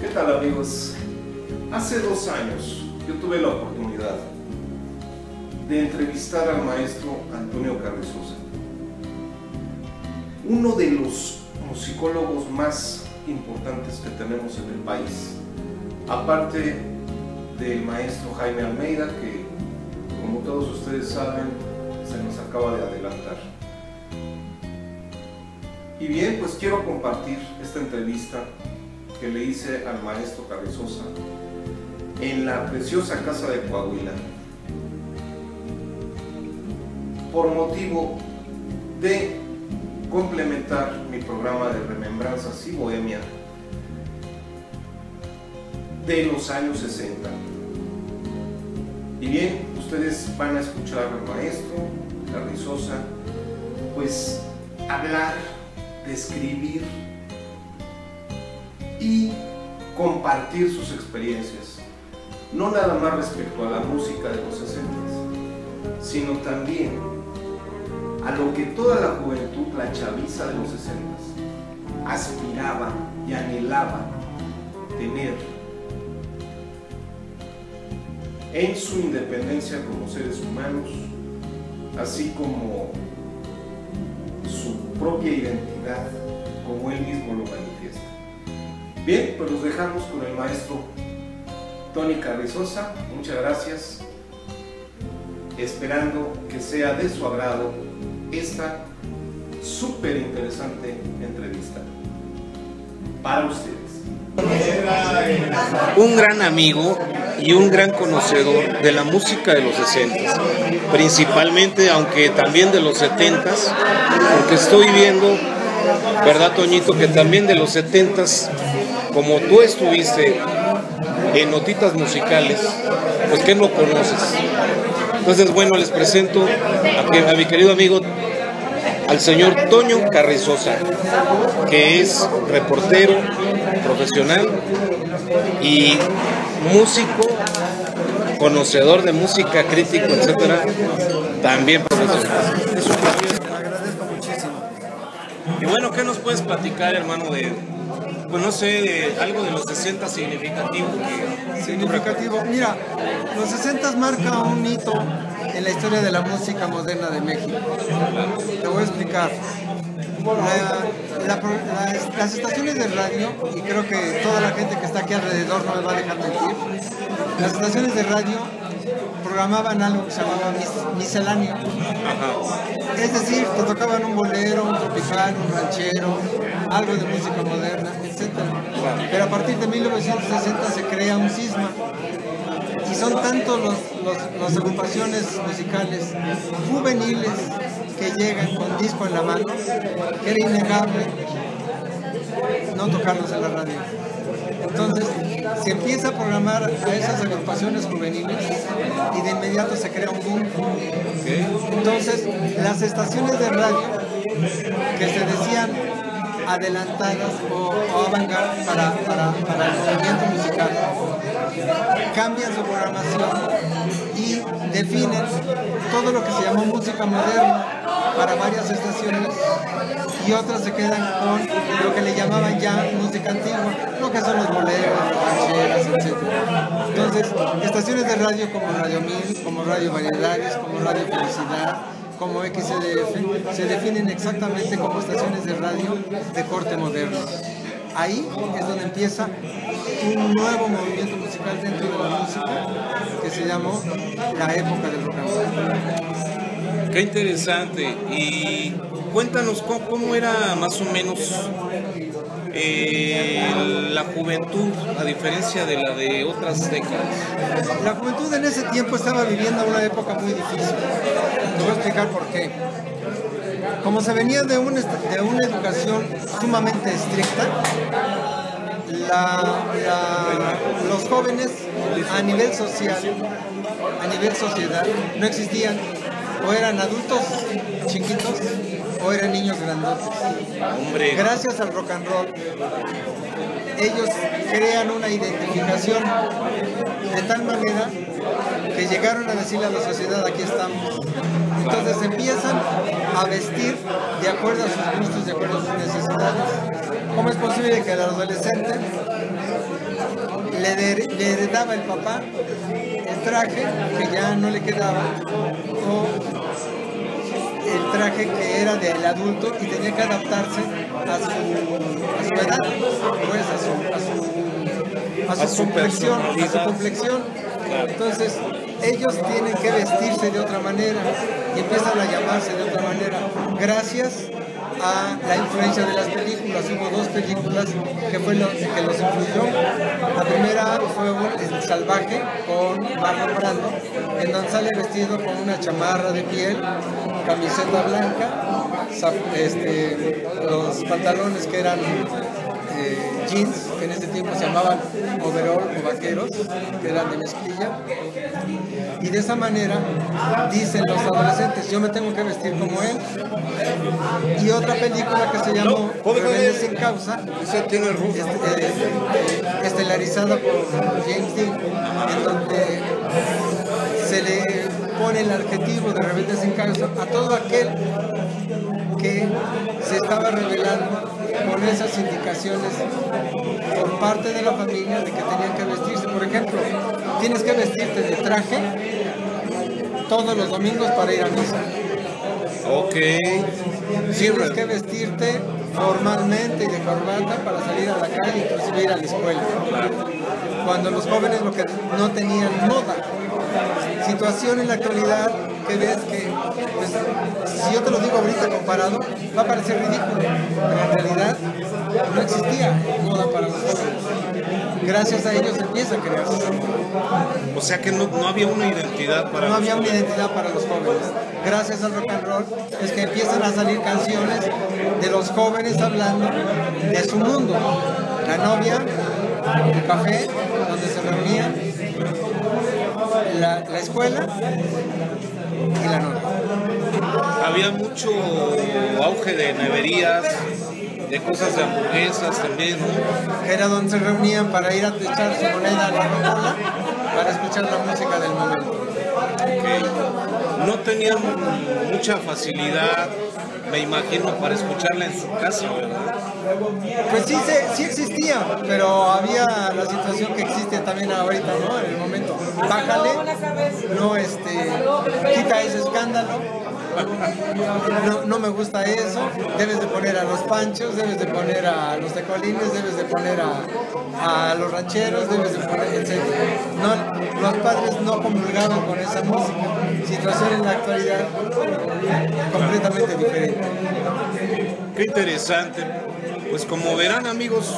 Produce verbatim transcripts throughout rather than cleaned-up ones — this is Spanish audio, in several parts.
¿Qué tal, amigos? Hace dos años yo tuve la oportunidad de entrevistar al maestro Antonio Carrizosa, uno de los musicólogos más importantes que tenemos en el país, aparte del maestro Jaime Almeida, que como todos ustedes saben se nos acaba de adelantar. Y bien, pues quiero compartir esta entrevista que le hice al maestro Carrizosa en la preciosa casa de Coahuila, por motivo de complementar mi programa de remembranzas y bohemia de los años sesenta. Y bien, ustedes van a escuchar al maestro Carrizosa pues hablar, describir y compartir sus experiencias, no nada más respecto a la música de los sesentas, sino también a lo que toda la juventud, la chaviza de los sesentas, aspiraba y anhelaba tener en su independencia como seres humanos, así como su propia identidad, como él mismo lo manifiesta. Bien, pues los dejamos con el maestro Tony Carrizosa. Muchas gracias, esperando que sea de su agrado esta súper interesante entrevista para ustedes. Un gran amigo y un gran conocedor de la música de los sesentas, principalmente, aunque también de los setentas, porque estoy viendo, ¿verdad, Toñito?, que también de los setentas, como tú estuviste en notitas musicales, pues ¿qué no conoces? Entonces, bueno, les presento a, a mi querido amigo, al señor Toño Carrizosa, que es reportero profesional y músico, conocedor de música, crítico, etcétera, también profesional. Es un placer. Te agradezco muchísimo. Y bueno, ¿qué nos puedes platicar, hermano, de, pues no sé, de algo de los sesenta significativo? Que, Significativo. Mira, los sesentas marca un hito en la historia de la música moderna de México. Te voy a explicar. La, la, las, las estaciones de radio, y creo que toda la gente que está aquí alrededor no me va a dejar mentir, las estaciones de radio programaban algo que se llamaba mis, misceláneo. Es decir, te tocaban un bolero, un tropical, un ranchero, algo de música moderna, etcétera. Pero a partir de mil novecientos sesenta se crea un cisma. Y son tantos los, los, las agrupaciones musicales juveniles que llegan con disco en la mano, que era innegable no tocarlos en la radio. Entonces, se empieza a programar a esas agrupaciones juveniles y de inmediato se crea un boom. Entonces, las estaciones de radio que se decían adelantadas o, o avant-garde para, para, para el movimiento musical, cambian su programación y definen todo lo que se llamó música moderna para varias estaciones, y otras se quedan con lo que le llamaban ya música antigua, lo que son los boleros, las rancheras, etcétera. Entonces, estaciones de radio como Radio Mil, como Radio Variedades, como Radio Felicidad, como X C D F, se definen exactamente como estaciones de radio de corte moderno. Ahí es donde empieza un nuevo movimiento musical dentro de la música que se llamó la época del rock and roll. Qué interesante. Y cuéntanos cómo, cómo era más o menos eh, la juventud, a diferencia de la de otras décadas. La juventud en ese tiempo estaba viviendo una época muy difícil. Te voy a explicar por qué. Como se venía de, un, de una educación sumamente estricta, la, la, los jóvenes a nivel social, a nivel sociedad, no existían. O eran adultos chiquitos o eran niños grandotes. Hombre. Gracias al rock and roll, ellos crean una identificación de tal manera que llegaron a decirle a la sociedad: aquí estamos. Entonces empiezan a vestir de acuerdo a sus gustos, de acuerdo a sus necesidades. ¿Cómo es posible que el adolescente le, de, le heredaba el papá el traje que ya no le quedaba, o el traje que era del adulto y tenía que adaptarse a su, a su edad, pues a su, a su, a su, a su complexión, a su complexión. Entonces ellos tienen que vestirse de otra manera y empiezan a llamarse de otra manera, gracias a la influencia de las películas. Hubo dos películas que fue lo que los influyó. La primera fue El Salvaje con Marlon Brando, en donde sale vestido con una chamarra de piel, camiseta blanca, este, los pantalones que eran eh, jeans, que en ese tiempo se llamaban overall o vaqueros, que eran de mezclilla, y de esa manera dicen los adolescentes, yo me tengo que vestir como él. Y otra película que se llamó Rebelde sin Causa, este, eh, estelarizada por James Dean, en donde se le pone el adjetivo de rebelde sin causa a todo aquel que se estaba rebelando con esas indicaciones por parte de la familia de que tenían que vestirse. Por ejemplo, tienes que vestirte de traje todos los domingos para ir a misa. Ok. Tienes que vestirte formalmente y de corbata para salir a la calle, inclusive ir a la escuela. Cuando los jóvenes lo que no tenían moda. Situación en la actualidad que ves que, pues, si yo te lo digo ahorita comparado, va a parecer ridículo, pero en realidad no existía moda para los jóvenes. Gracias a ellos empieza a crearse. O sea que no, no había una identidad para No los había una jóvenes. identidad para los jóvenes. Gracias al rock and roll es que empiezan a salir canciones de los jóvenes hablando de su mundo. La novia, el café donde se reunían, la, la escuela y la novia. Había mucho auge de neverías, de cosas de hamburguesas también, ¿no? Era donde se reunían para ir a echar su moneda a la rocola para escuchar la música del momento. Okay. No tenían mucha facilidad, me imagino, para escucharla en su casa, ¿verdad? Pues sí, se, sí existía, pero había la situación que existe también ahorita, ¿no? En el momento. Bájale, no, este, quita ese escándalo. No, no me gusta eso, debes de poner a los panchos, debes de poner a los tecolines, debes de poner a, a los rancheros, debes de poner, etcétera. No, los padres no comulgaban con esa música. Situación en la actualidad completamente diferente. Qué interesante. Pues como verán, amigos,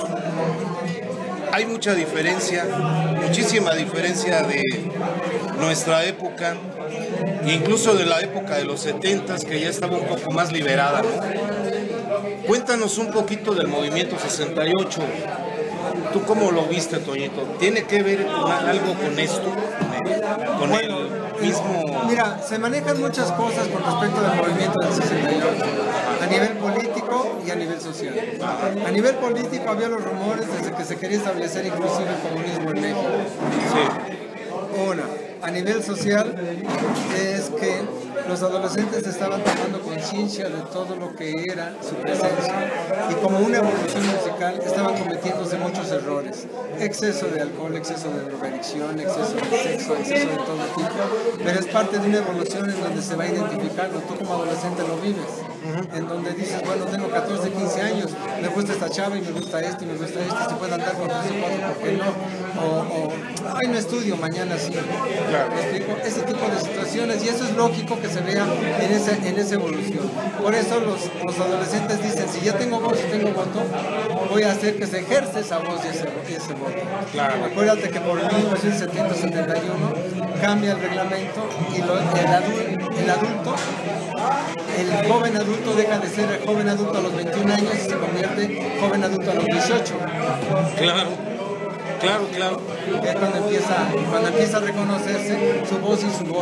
hay mucha diferencia, muchísima diferencia de nuestra época, incluso de la época de los setentas, que ya estaba un poco más liberada, ¿no? Cuéntanos un poquito del movimiento sesenta y ocho. ¿Tú cómo lo viste, Toñito? ¿Tiene que ver con algo con esto? Con Bueno, el mismo... Mira, se manejan muchas cosas con respecto del movimiento del sesenta y ocho, a nivel político y a nivel social. A nivel político había los rumores desde que se quería establecer inclusive el comunismo en México. Sí. Una, a nivel social es que los adolescentes estaban tomando conciencia de todo lo que era su presencia y como una evolución musical estaban cometiéndose muchos errores, exceso de alcohol, exceso de drogadicción, exceso de sexo, exceso de todo tipo, pero es parte de una evolución en donde se va identificando, tú como adolescente lo vives, en donde dices, bueno, tengo catorce, quince años, me gusta esta chava y me gusta esto y me gusta esto, se puede andar con tres o cuatro, ¿por qué no? O, o ay, no estudio, mañana sí. Claro. ¿Me explico? Ese tipo de situaciones, y eso es lógico que se vea en, ese, en esa evolución. Por eso los, los adolescentes dicen, si ya tengo voz y tengo voto, voy a hacer que se ejerce esa voz y ese, ese voto. Claro. Acuérdate que por mil novecientos setenta setenta y uno cambia el reglamento y lo, el, adulto, el adulto, el joven adulto deja de ser el joven adulto a los veintiún años y se convierte en joven adulto a los dieciocho. Claro. Claro, claro. Es cuando empieza, cuando empieza a reconocerse su voz y su voto.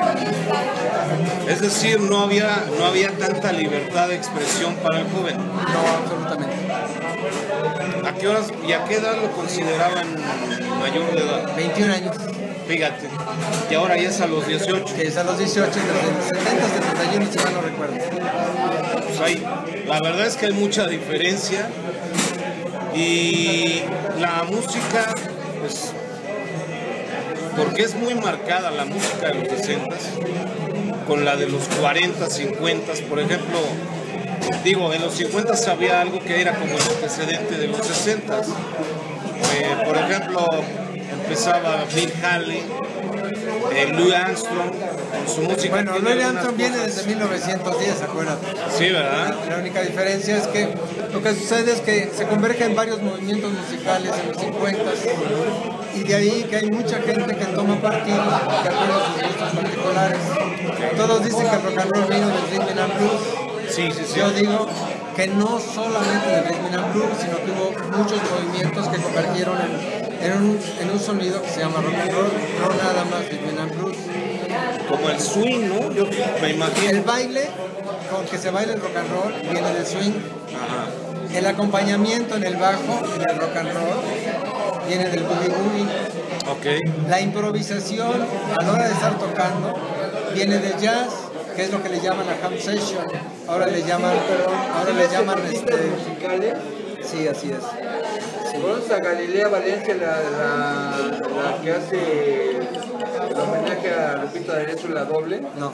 Es decir, no había, no había tanta libertad de expresión para el joven. No, absolutamente. ¿A qué horas y a qué edad lo consideraban mayor de edad? veintiún años. Fíjate. Y ahora ya es a los dieciocho. Que es a los dieciocho, desde el setenta, setenta y uno, si mal no recuerdo. Pues hay, la verdad es que hay mucha diferencia. Y la música pues, porque es muy marcada la música de los sesentas con la de los cuarenta, cincuenta, por ejemplo. Digo, en los cincuenta había algo que era como el antecedente de los sesenta. Eh, por ejemplo, empezaba Bill Haley, eh, Louis Armstrong, con su música. Bueno, Louis Armstrong viene desde mil novecientos diez, acuérdate. Sí, ¿verdad? La única diferencia es que lo que sucede es que se convergen varios movimientos musicales en los cincuenta y de ahí que hay mucha gente que toma partido de acuerdo a sus gustos particulares. Todos dicen que el rock and roll vino del rhythm and blues. Sí, sí, sí. Yo digo que no solamente de rhythm and blues, sino que hubo muchos movimientos que convergieron en, en, un, en un sonido que se llama rock and roll, no nada más rhythm and blues. Como el swing, ¿no? Yo me imagino. El baile con que se baila el rock and roll viene del swing. Ajá. El acompañamiento en el bajo, en el rock and roll, viene del boogie boogie. Okay. La improvisación a la hora de estar tocando viene del jazz, que es lo que le llaman la jam session. Ahora le llaman, ahora le llaman este. Sí, así es. Sí. ¿Conoces a Galilea Valencia, la, la, la que hace el homenaje a Lupita D'Alessio, la doble? No.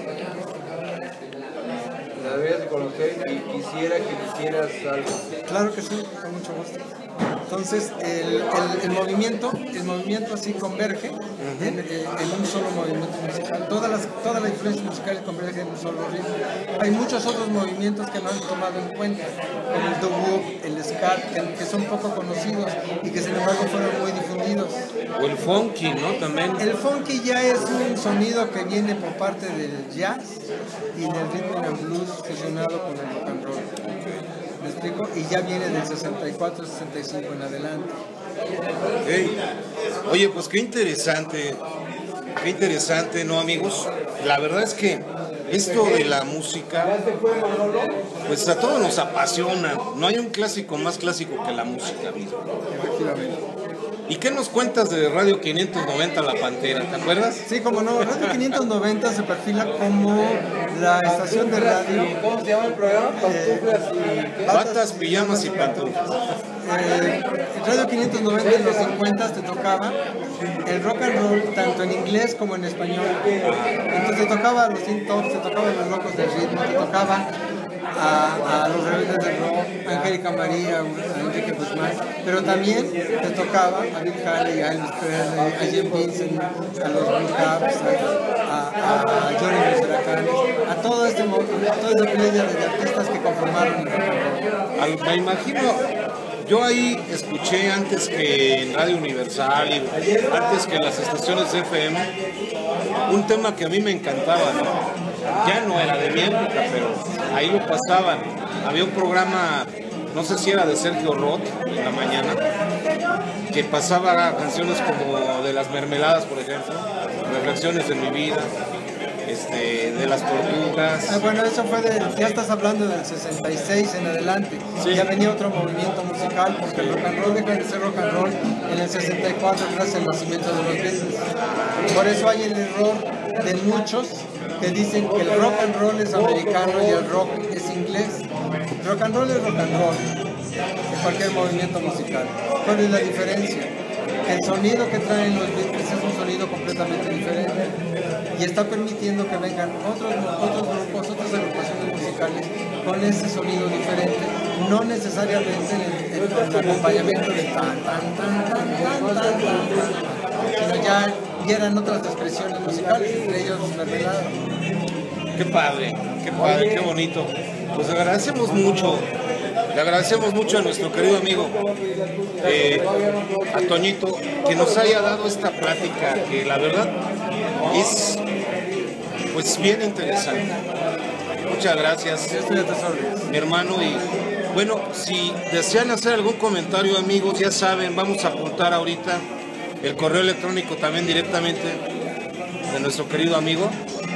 La debías de conocer y quisiera que le hicieras algo. Claro que sí, con mucho gusto. Entonces, el, el, el movimiento, el movimiento así converge uh-huh. en, en un solo movimiento musical. Todas las, todas las influencias musicales convergen en un solo ritmo. Hay muchos otros movimientos que no han tomado en cuenta, como el doo-wop, el ska, que, que son poco conocidos y que sin embargo fueron muy difundidos. O el funky, ¿no? También. El funky ya es un sonido que viene por parte del jazz y del rhythm and blues fusionado con el rock and roll. ¿Me explico? Y ya viene del sesenta y cuatro, sesenta y cinco en adelante. Hey. Oye, pues qué interesante, qué interesante, ¿no, amigos? La verdad es que esto de la música, pues a todos nos apasiona. No hay un clásico más clásico que la música misma. Efectivamente. ¿Y qué nos cuentas de Radio quinientos noventa La Pantera? ¿Te acuerdas? Sí, como no, Radio quinientos noventa se perfila como la estación de radio. ¿Cómo se llama el programa? Pantuflas y... Batas, pijamas y pantuflas. Eh, Radio quinientos noventa en los cincuenta te tocaba el rock and roll tanto en inglés como en español. Entonces te tocaba a los Teen Tops, te tocaba a los Locos del Ritmo, te tocaba a, a los Rebeldes del Rock, a Angélica María, a Enrique Guzmán, pero también te tocaba a Bill Haley, a Elvis Presley, a Jim Vincent, a los Blue Caps, a, a, a Johnny Los Huracanes, a todo este a toda esta playa de artistas que conformaron el rock and roll. Me imagino, yo ahí escuché antes que en Radio Universal y antes que en las estaciones de F M un tema que a mí me encantaba, ¿no? Ya no era de mi época, pero ahí lo pasaban. Había un programa, no sé si era de Sergio Roth en la mañana, que pasaba canciones como de Las Mermeladas, por ejemplo, Reflexiones de mi vida, este, de Las Tortugas. Ah, bueno, eso fue de, ya estás hablando del sesenta y seis en adelante. Sí. Ya venía otro movimiento musical, porque el rock and roll deja de ser rock and roll en el sesenta y cuatro gracias al nacimiento de los Beatles. Por eso hay el error de muchos que dicen que el rock and roll es americano y el rock es inglés. Rock and roll es rock and roll en cualquier movimiento musical. ¿Cuál es la diferencia? Que el sonido que traen los Beatles es un sonido completamente diferente y está permitiendo que vengan otros, otros grupos, otras agrupaciones musicales con ese sonido diferente, no necesariamente en el, en el acompañamiento de tan, tan, tan, tan, tan, tan, tan, tan, sino ya vieran otras expresiones musicales, entre ellos Mermelada. Qué padre, qué padre, qué bonito. Pues le agradecemos mucho, le agradecemos mucho a nuestro querido amigo, eh, a Toñito, que nos haya dado esta plática que la verdad es pues bien interesante. Muchas gracias, mi hermano. Y bueno, si desean hacer algún comentario, amigos, ya saben, vamos a apuntar ahorita el correo electrónico también directamente de nuestro querido amigo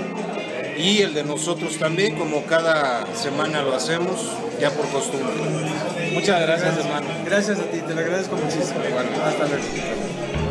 y el de nosotros también, como cada semana lo hacemos, ya por costumbre. Muchas gracias, hermano. Gracias a ti, te lo agradezco muchísimo. Bueno, hasta luego.